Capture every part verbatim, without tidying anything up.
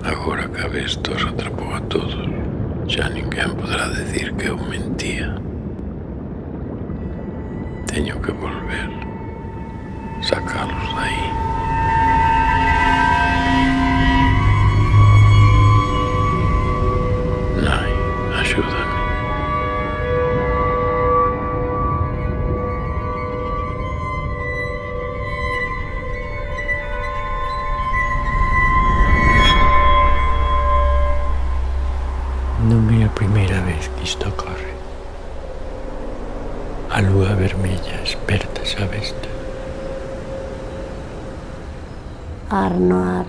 Agora que a bestos atrapou a todos, xa ninguén poderá decir que eu mentía. Teño que volver, sacalos de aí. Nai, axúdame. Non é a primeira vez que isto ocorre. A lúa vermella esperta esa besta. Ar no ar,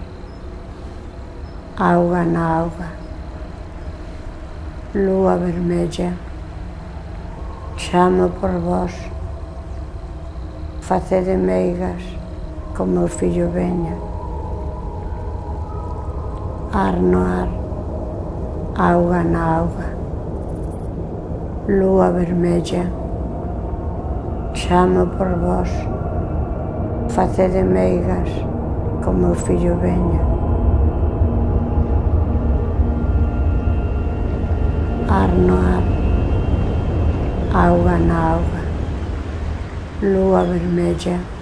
auga na auga, lúa vermella, chamo por vós, facede meigas como o fillo veña. Ar no ar, auga na auga, lúa vermella, chamo por vós, facede meigas como o fillo veña. Ar no ar, auga na auga, lúa vermella,